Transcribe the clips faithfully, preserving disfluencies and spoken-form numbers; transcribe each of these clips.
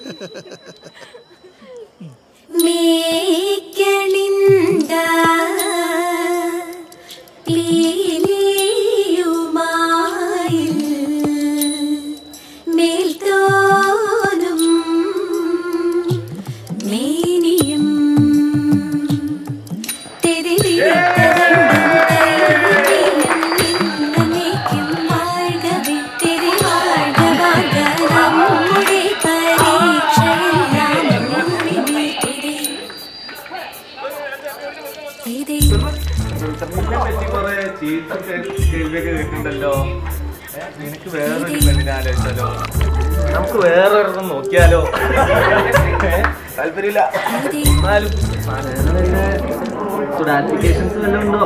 നിനക്ക് വേറൊരു പെണ്ണിനെ ആലോചിച്ചാലോ? നമുക്ക് വേറൊരെണ്ണം നോക്കിയാലോ? താല്പര്യമില്ല. എന്നാലും ആപ്ലിക്കേഷൻസ് വല്ലതും ഉണ്ടോ?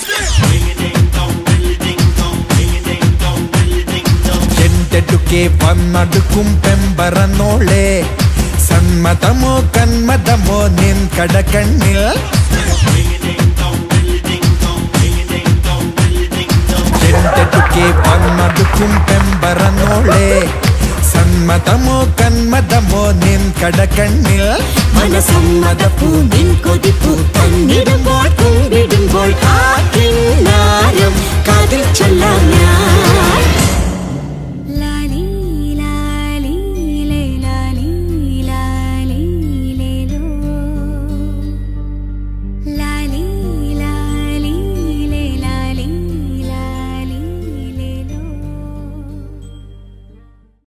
എന്തെടുക്കെ വന്നടുക്കും പെമ്പറന്നോളെ സന്മതമോ കന്മതമോ നിൻ കടകണ്ണിൽ എന്തെടുക്കെ വന്നടുക്കും പെമ്പറന്നോളെ സന്മതമോ കന്മതമോ നിൻ കടകണ്ണിൽ മനസമ്മതപ്പൂ നിൻ കൊതിപ്പൂ തന്നിടുമ്പോൾ